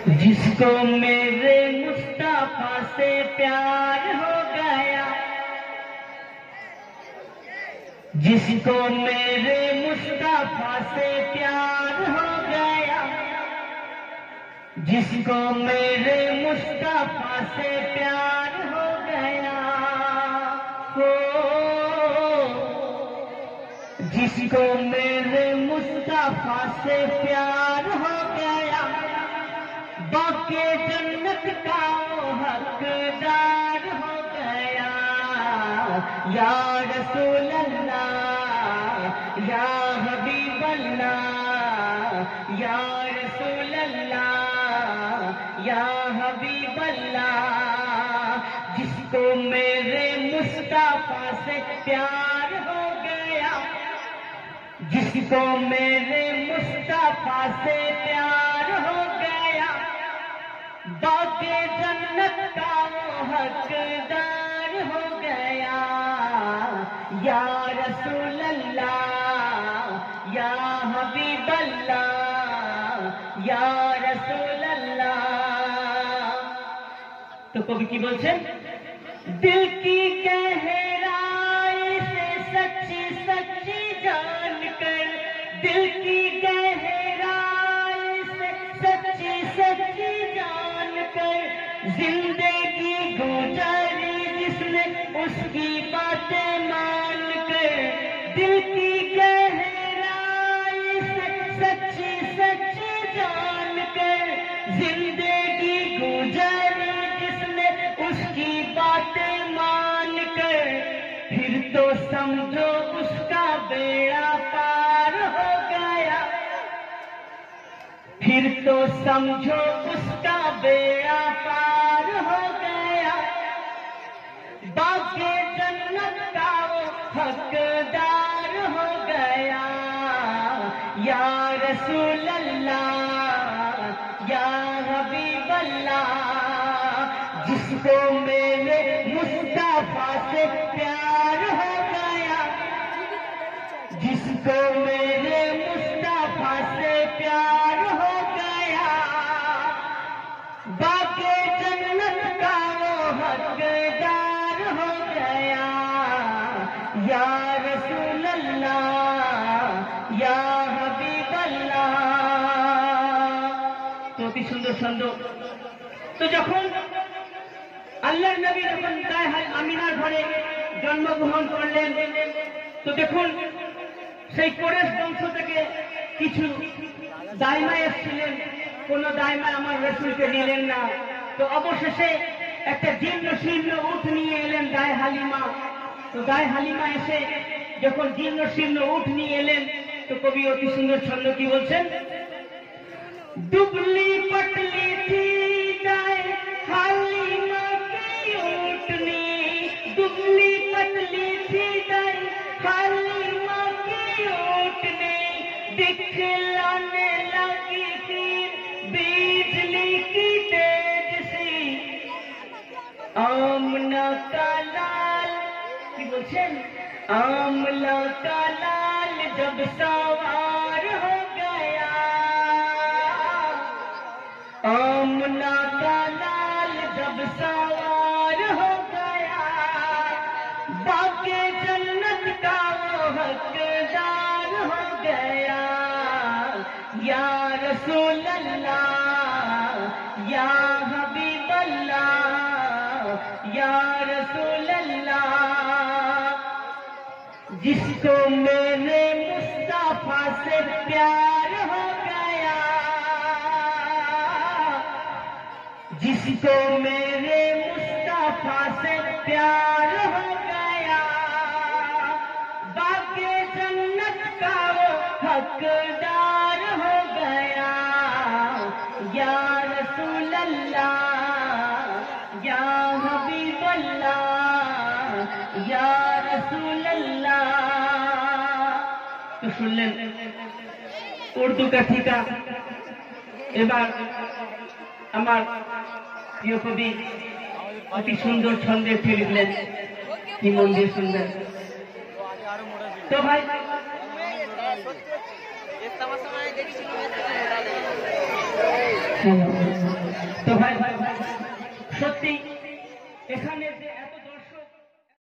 جس کو میرے مصطفیٰ سے پیار ہو گیا، جس کو میرے مصطفیٰ سے پیار ہو گیا، جس کو میرے مصطفیٰ سے پیار ہو گیا، جس کو میرے مصطفیٰ سے پیار ہو گیا، باقی جنت کا وہ حقدار ہو گیا۔ یا رسول اللہ، یا حبیب اللہ، یا رسول اللہ، یا حبیب اللہ، جس کو میرے مصطفیٰ سے پیار ہو گیا، جس کو میرے مصطفیٰ سے پیار ہو گیا، باقی جنت کا وہ حقدار ہو گیا۔ یا رسول اللہ، یا حبیب اللہ، یا رسول اللہ۔ تو کبھی کی بولছেন دل کی گہرائی سے سچی سچی جان کر، دل کی گہرائی سے سچی سچی جان کر، زندگی گزاری جس نے اس کی باتیں مان کر، دل کی گہرائی سے سچی سچی جان کر، زندگی گزاری جس نے اس کی باتیں مان کر، پھر تو سمجھو اس کا بیڑا پار ہو گیا، پھر تو سمجھو اس کا بیڑا پار ہو گیا، باقی جنت کا وہ حقدار ہو گیا۔ یا رسول اللہ، یا حبیب اللہ، جس کو میرے مصطفیٰ سے پیار ہو گیا، جس کو میرے مصطفیٰ سے پیار ہو گیا، باقی جنت کا وہ حقدار ہو گیا۔ یا رسول اللہ، یا حبیب اللہ۔ تو অতি সুন্দর ছন্দ। তো যখন আল্লাহর নবী যখন গায়ে আমিনার ঘরে জন্মগ্রহণ করলেন, তো দেখুন সেই কোরেশ বংশ থেকে কিছু দাইমা এসেছিলেন, কোন দাইমা আমার রসুলকে নিলেন না। তো অবশেষে একটা জীর্ণ শীর্ণ উট নিয়ে এলেন গায়ে হালিমা। তো গায়ে হালিমা এসে যখন জীর্ণ শীর্ণ উট নিয়ে এলেন, তো কবি অতি সুন্দর ছন্দ কি বলছেন, দুবলি পটলি থি গায়ে হালিমা কি উটনি, দুবলি পটলি থি গায়ে হালিমা কি উটনি, दिखलाने लगी फिर बिजली की तेज सी, आमना का लाल की बोलছেন, आमला का लाल जब सवार हो गया, आमला का लाल जब सवार हो गया, बाकी जन्नत का वो हकदार हो गया। या रसूल अल्लाह, या हबीब अल्लाह, या रसूल अल्लाह, जिसको मेरे मुस्तफा से प्यार हो गया, जिसको मेरे मुस्तफा से प्यार हो गया, बाकी जन्नत का वो हकदार हो गया। या रसूल अल्लाह, या हबीब अल्लाह, या रसूल अल्लाह। तो শুনলেন উর্দু কাঠিকা। এবার আমার প্রিয় কবি অতি সুন্দর ছন্দে একটি লিখলেন, কি মন দিয়ে শুনবেন। তো ভাই তো ভাই সত্যি এখানে যে এত